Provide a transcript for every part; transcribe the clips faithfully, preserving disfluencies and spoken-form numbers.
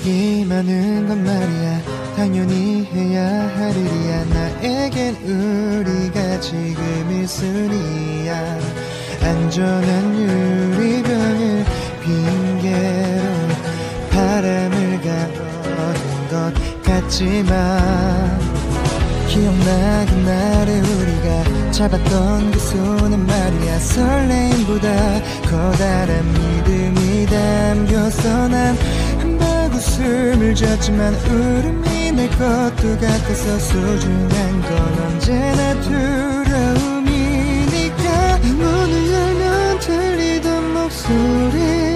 생각이 많은 건 말이야 당연히 해야 할 일이야 나에겐 우리가 지금 일순위야 안전한 유리병을 핑계로 바람을 가로는 것 같지만 기억나 그날에 우리가 잡았던 그 손은 말이야 설레임보다 커다란 믿음이 담겨서 난 한 방 웃음을 졌지만 울음이 날 것도 같아서 소중한 건 언제나 두려움이니까 문을 열면 들리던 목소리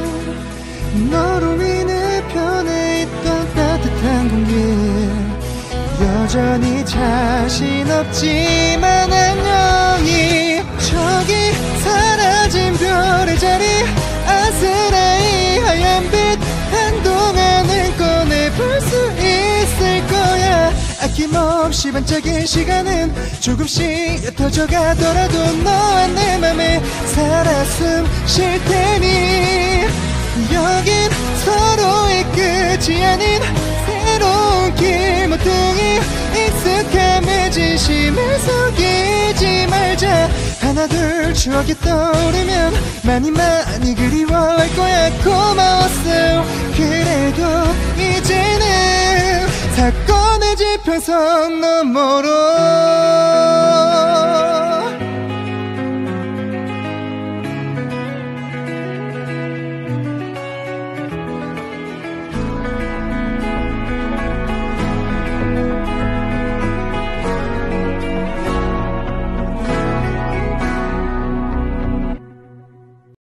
너로 인해 변해있던 따뜻한 공기 여전히 자신 없지만 안녕히 저기 사라진 별의 자리 아스라이 하얀 빛 한동안은 꺼내볼 수 있을 거야 아낌없이 반짝인 시간은 조금씩 옅어져 가더라도 너와 내 맘에 살아 숨 쉴 테니 여긴 서로의 끝이 아닌 새로운 길모퉁이 익숙함에 진심을 속이지 말자 하나 둘 추억이 떠오르면 많이 많이 그리워할 거야 고마웠어 그래도 이제는 사건의 지평선 너머로